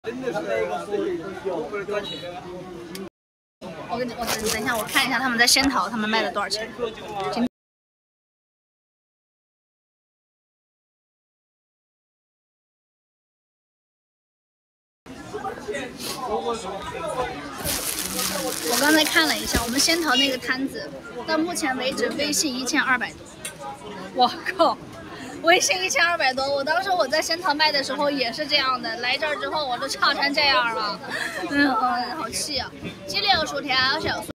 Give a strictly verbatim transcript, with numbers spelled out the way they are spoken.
我跟你，我等等一下，我看一下他们在仙桃他们卖的多少钱。我刚才看了一下，我们仙桃那个摊子，到目前为止微信一千二百多。我靠！微信一千二百多，我当时我在仙桃卖的时候也是这样的，来这儿之后我都差成这样了，嗯嗯，好气啊！鸡柳薯条小酥。